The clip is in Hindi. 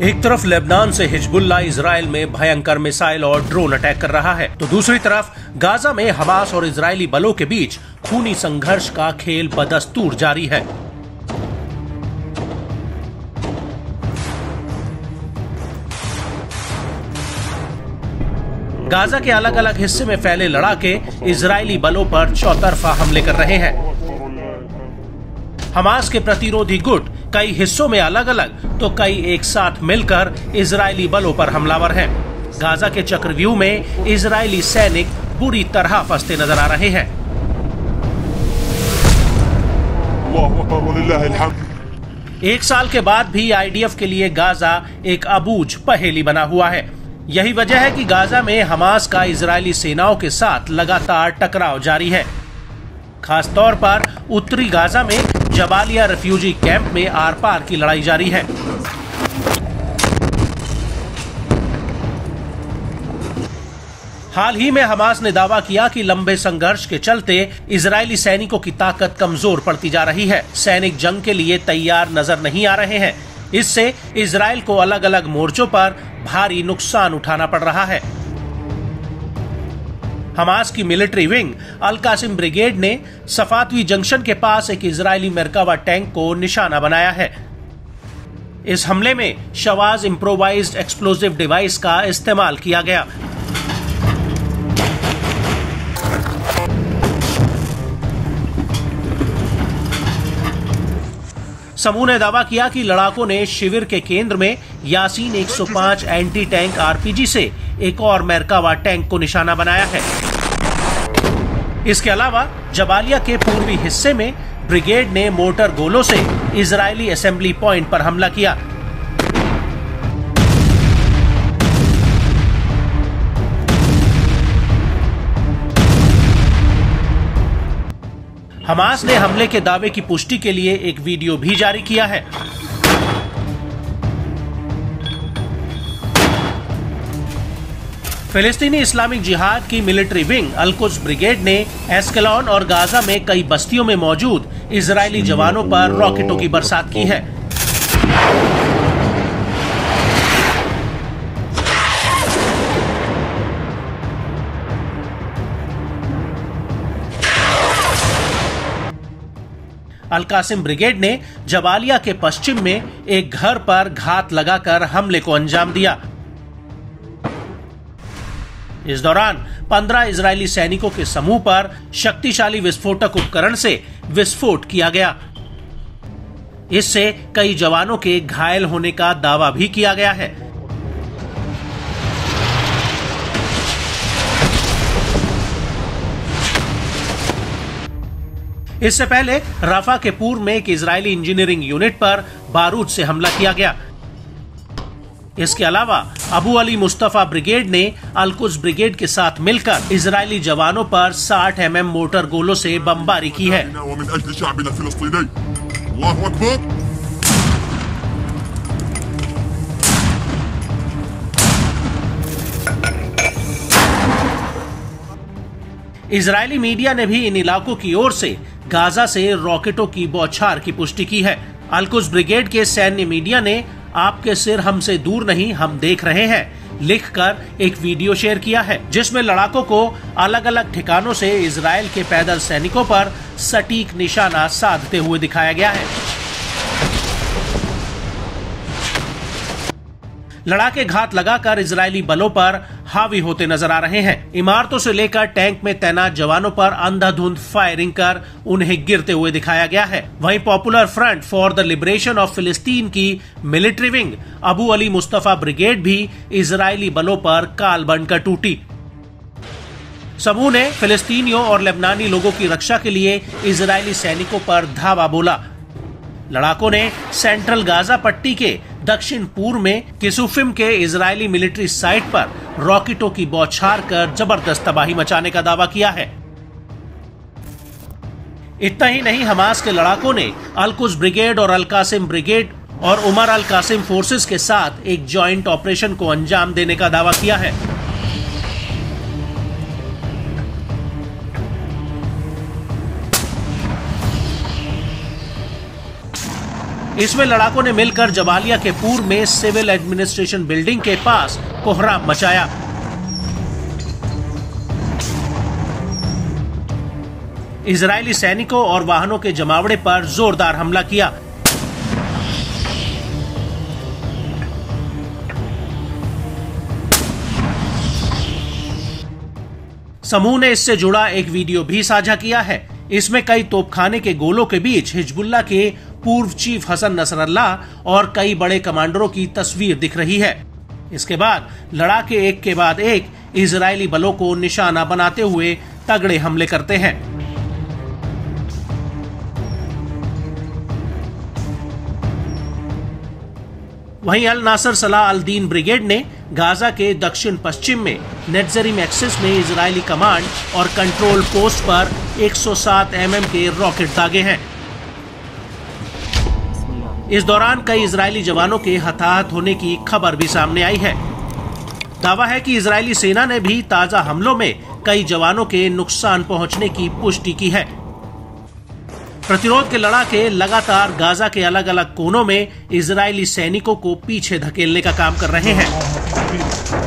एक तरफ लेबनान से हिजबुल्लाह इजराइल में भयंकर मिसाइल और ड्रोन अटैक कर रहा है, तो दूसरी तरफ गाजा में हमास और इजरायली बलों के बीच खूनी संघर्ष का खेल बदस्तूर जारी है। गाजा के अलग अलग हिस्से में फैले लड़ाके इजरायली बलों पर चौतरफा हमले कर रहे हैं। हमास के प्रतिरोधी गुट कई हिस्सों में अलग अलग तो कई एक साथ मिलकर इजरायली बलों पर हमलावर हैं। गाजा के चक्रव्यूह में इजरायली सैनिक बुरी तरह फंसते नजर आ रहे हैं। एक साल के बाद भी आईडीएफ के लिए गाजा एक अबूझ पहेली बना हुआ है। यही वजह है कि गाजा में हमास का इजरायली सेनाओं के साथ लगातार टकराव जारी है। खास तौर पर उत्तरी गाजा में जबालिया रेफ्यूजी कैंप में आर पार की लड़ाई जारी है। हाल ही में हमास ने दावा किया कि लंबे संघर्ष के चलते इजरायली सैनिकों की ताकत कमजोर पड़ती जा रही है। सैनिक जंग के लिए तैयार नजर नहीं आ रहे हैं। इससे इजराइल को अलग अलग मोर्चों पर भारी नुकसान उठाना पड़ रहा है। हमास की military wing Al Qassam brigade ने सफातवी जंक्शन के पास एक इजरायली मेरकावा टैंक को निशाना बनाया है। इस हमले में शवाज इम्प्रोवाइज्ड एक्सप्लोजिव डिवाइस का इस्तेमाल किया गया। समूह ने दावा किया कि लड़ाकों ने शिविर के केंद्र में यासीन 105 एंटी टैंक आरपीजी से एक और मेरकावा टैंक को निशाना बनाया है। इसके अलावा जबालिया के पूर्वी हिस्से में ब्रिगेड ने मोटर गोलों से इजरायली असेंबली पॉइंट पर हमला किया। हमास ने हमले के दावे की पुष्टि के लिए एक वीडियो भी जारी किया है। फिलिस्तीनी इस्लामिक जिहाद की military wing Al Quds brigade ने एस्कलॉन और गाजा में कई बस्तियों में मौजूद इजरायली जवानों पर रॉकेटों की बरसात की है। अल कासिम ब्रिगेड ने जबालिया के पश्चिम में एक घर पर घात लगाकर हमले को अंजाम दिया। इस दौरान 15 इजरायली सैनिकों के समूह पर शक्तिशाली विस्फोटक उपकरण से विस्फोट किया गया। इससे कई जवानों के घायल होने का दावा भी किया गया है। इससे पहले राफा के पूर्व में एक इजरायली इंजीनियरिंग यूनिट पर बारूद से हमला किया गया। इसके अलावा अबू अली मुस्तफा ब्रिगेड ने अल कुद्स ब्रिगेड के साथ मिलकर इजरायली जवानों पर 60 mm मोटर गोलों से बमबारी की है। इजरायली मीडिया ने भी इन इलाकों की ओर से गाजा से रॉकेटों की बौछार की पुष्टि की है। अल कुद्स ब्रिगेड के सैन्य मीडिया ने आपके सिर हमसे दूर नहीं, हम देख रहे हैं लिखकर एक वीडियो शेयर किया है, जिसमें लड़ाकों को अलग अलग ठिकानों से इजराइल के पैदल सैनिकों पर सटीक निशाना साधते हुए दिखाया गया है। लड़ाके घात लगाकर इजरायली बलों पर हावी होते नजर आ रहे हैं। इमारतों से लेकर टैंक में तैनात जवानों पर अंधाधुंध फायरिंग कर उन्हें गिरते हुए दिखाया गया है। वहीं popular front for the liberation of फिलिस्तीन की military wing Abu Ali Mustafa brigade भी इजरायली बलों पर काल बनकर टूटी। समूह ने फिलिस्तीनियों और लेबनानी लोगों की रक्षा के लिए इजरायली सैनिकों पर धावा बोला। लड़ाकों ने सेंट्रल गाजा पट्टी के दक्षिण पूर्व में किसुफिम के इजरायली मिलिट्री साइट पर रॉकेटों की बौछार कर जबरदस्त तबाही मचाने का दावा किया है। इतना ही नहीं, हमास के लड़ाकों ने अल कुद्स ब्रिगेड और अल कासिम ब्रिगेड और उमर अल कासिम फोर्सेस के साथ एक जॉइंट ऑपरेशन को अंजाम देने का दावा किया है। इसमें लड़ाकों ने मिलकर जबालिया के पूर्व में सिविल एडमिनिस्ट्रेशन बिल्डिंग के पास कोहराम मचाया। इजरायली सैनिकों और वाहनों के जमावड़े पर जोरदार हमला किया। समूह ने इससे जुड़ा एक वीडियो भी साझा किया है। इसमें कई तोपखाने के गोलों के बीच हिजबुल्लाह के पूर्व चीफ हसन नसरल्लाह और कई बड़े कमांडरों की तस्वीर दिख रही है। इसके बाद लड़ाके एक के बाद एक इजरायली बलों को निशाना बनाते हुए तगड़े हमले करते हैं। वहीं अल नासर सलाह अल दीन ब्रिगेड ने गाजा के दक्षिण पश्चिम में नेट्जरिम एक्सिस में इजरायली कमांड और कंट्रोल पोस्ट पर 107 mm के रॉकेट दागे हैं। इस दौरान कई इजरायली जवानों के हताहत होने की खबर भी सामने आई है। दावा है कि इजरायली सेना ने भी ताजा हमलों में कई जवानों के नुकसान पहुंचने की पुष्टि की है। प्रतिरोध के लड़ाके लगातार गाजा के अलग अलग कोनों में इजरायली सैनिकों को पीछे धकेलने का काम कर रहे हैं।